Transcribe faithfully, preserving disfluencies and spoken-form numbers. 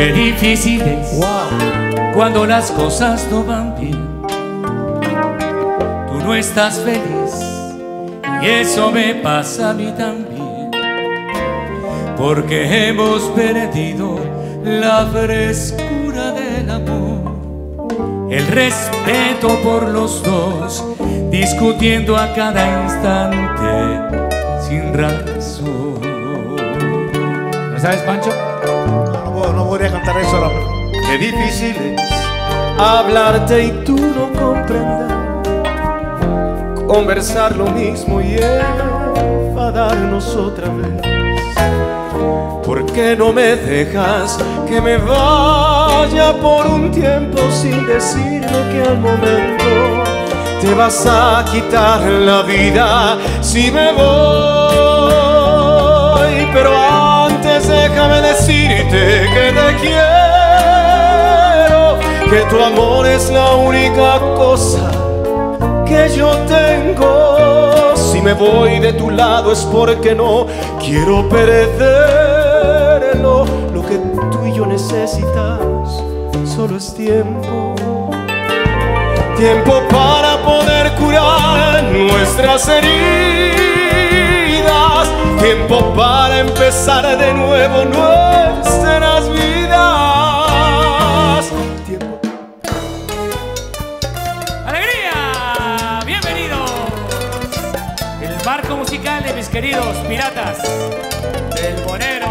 Qué difícil es Wow. cuando las cosas no van bien. Tú no estás feliz y eso me pasa a mí también, porque hemos perdido la frescura del amor, el respeto por los dos, discutiendo a cada instante sin razón. ¿No sabes, Pancho? No, no, no podría cantar eso ahora. Qué difícil es hablarte y tú no comprender, conversar lo mismo y enfadarnos otra vez. ¿Por qué no me dejas que me vaya por un tiempo sin decirme que al momento te vas a quitar la vida si me voy? Pero antes déjame decirte que te quiero, que tu amor es la única cosa que yo tengo. Si me voy de tu lado es porque no quiero perderlo. Lo que tú y yo necesitamos solo es tiempo. Tiempo para poder curar nuestras heridas. Tiempo para empezar de nuevo nuestras vidas. Tiempo. ¡Alegría! ¡Bienvenidos! El marco musical de mis queridos piratas del Bonero.